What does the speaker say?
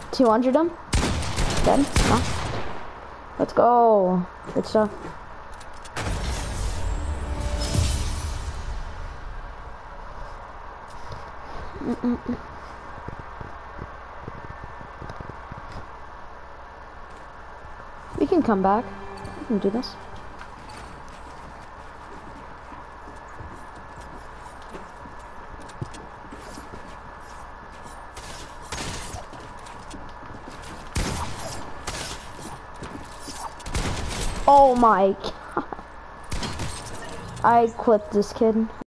200 him. Dead. No. Let's go. Good stuff. We can come back. We can do this. Oh my God. I clipped this kid.